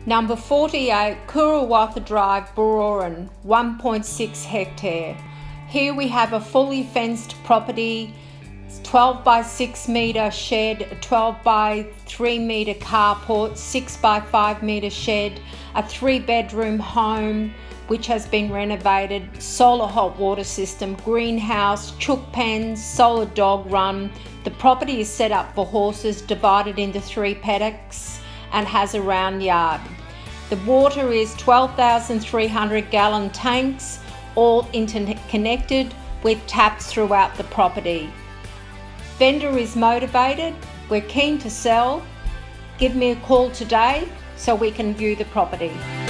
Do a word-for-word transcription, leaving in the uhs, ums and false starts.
Number forty-eight, Kurawatha Drive, Bororan, one point six hectare. Here we have a fully fenced property, twelve by six metre shed, twelve by three metre carport, six by five metre shed, a three bedroom home which has been renovated, solar hot water system, greenhouse, chook pens, solar dog run. The property is set up for horses, divided into three paddocks, and has a round yard. The water is twelve thousand three hundred gallon tanks, all interconnected with taps throughout the property. Vendor is motivated, we're keen to sell. Give me a call today so we can view the property.